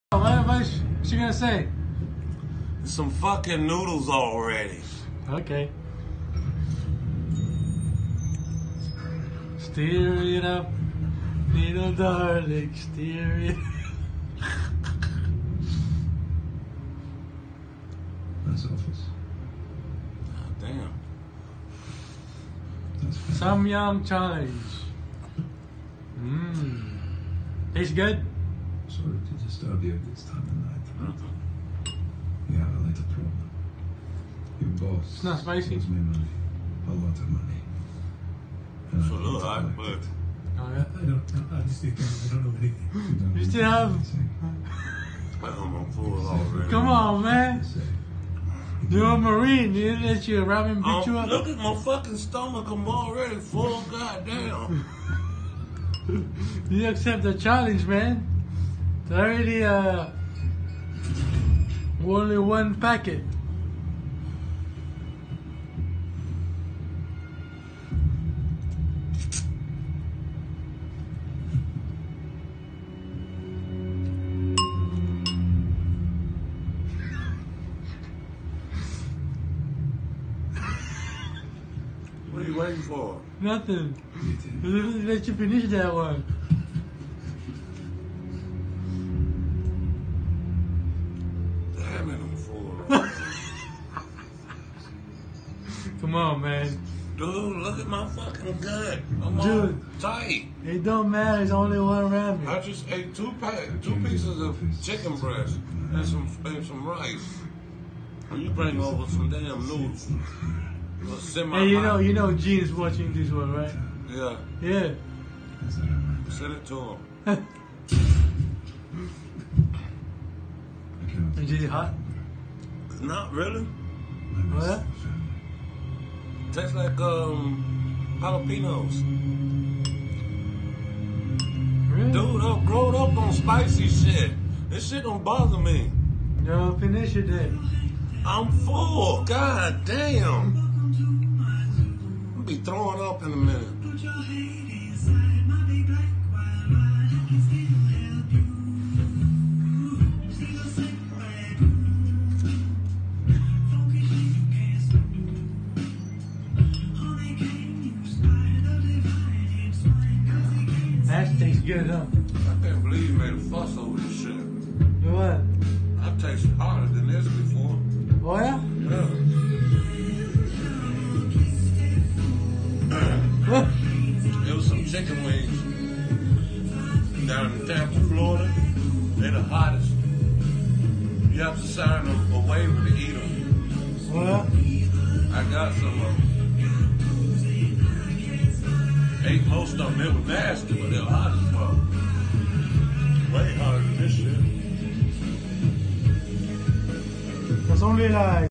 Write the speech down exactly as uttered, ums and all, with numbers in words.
What, what's she gonna say? Some fucking noodles already. Okay. Steer it up, little darling, steer it. That's office. God damn. That's fine. Some yum challenge. Mmm. Tastes good? Sorry to disturb you at this time of night. Mm-hmm. You have a little problem. Your boss It's not spicy. owes me money. A lot of money. And I It's a need little to hot, collect but it. Oh yeah. I don't know. Honestly, I don't know anything. You don't You need still to have- anything. I'm on full already. Come on, man. Say, You're a Marine. You didn't let your ramen beat you Um, up. look at my fucking stomach. I'm already full. Goddamn. You accept the challenge, man. It's already uh only one packet. What are you waiting for? Nothing. You did. Just let you finish that one. Damn it, I'm full. Come on, man. Dude, look at my fucking gut. I'm all Dude. tight. It don't matter. It's only one ramen. I just ate two pack, two pieces of chicken breast and some and some rice. And you bring over some damn noodles. Well, send my Hey, you know, mouth. you know, Gene's watching this one, right? Yeah, Yeah. That's what I remember. send it to him. I cannot Is it hot? Not really. I miss What? the family. Tastes like um jalapenos. Really? Dude, I growed up on spicy shit. This shit don't bother me. No, finish it then. I'm full. God damn. I'll be throwing up in a minute. That tastes good, huh? I can't believe you made a fuss over this shit. What? I've tasted harder than this before. Oh yeah? Yeah. It was some chicken wings down in Tampa, Florida. They're the hottest. You have to sign a, a waiver to eat them. Oh yeah? I got some of them. Ate most of them. It was nasty, but they were hot as fuck. Way hotter than this shit. That's only like